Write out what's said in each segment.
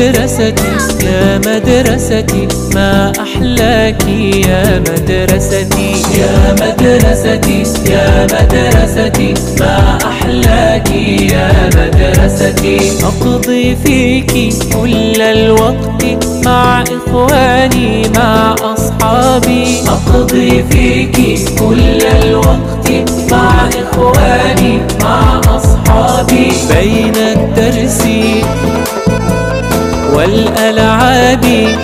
مدرستي يا مدرستي، ما أحلاك يا مدرستي. يا مدرستي يا مدرستي، ما أحلاك يا مدرستي. أقضي فيك كل الوقت مع إخواني مع أصحابي. أقضي فيك كل الوقت مع إخواني مع أصحابي. بين الدرس والألعاب،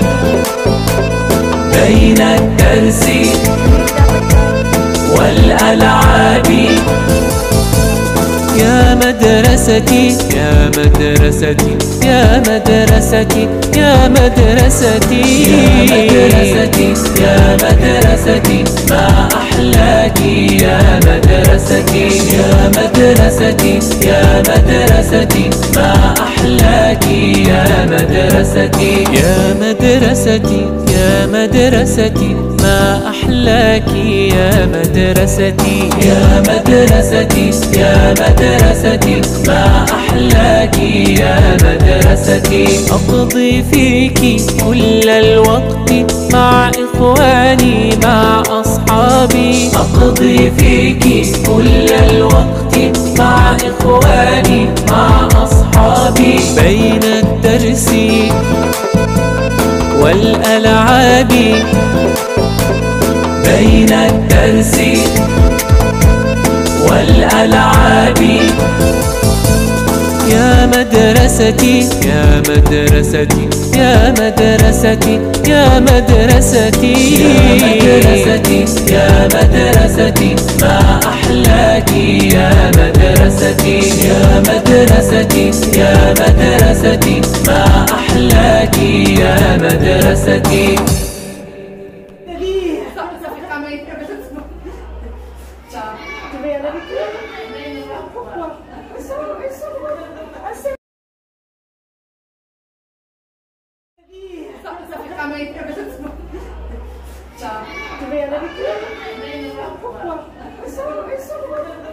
بين الدرس والألعاب. يا مدرستي يا مدرستي يا مدرستي يا مدرستي. يا مدرستي يا مدرستي، ما أحلاك يا مدرستي. يا مدرستي يا مدرستي، ما أحلاك يا مدرستي. يا مدرستي يا مدرستي، ما أحلاك يا مدرستي. يا مدرستي يا مدرستي، ما أحلاك يا مدرستي. أقضي فيك كل الوقت مع إخواني مع أصحابي. أقضي فيك كل الوقت مع إخواني مع أصحابي. بين الدرس والألعاب، بين الدرس والألعاب. يا مدرستي يا مدرستي يا مدرستي يا مدرستي. يا مدرستي يا مدرستي، ما أحلاك يا مدرستي. يا مدرستي يا مدرستي، ما أحلاك يا مدرستي. Ciao.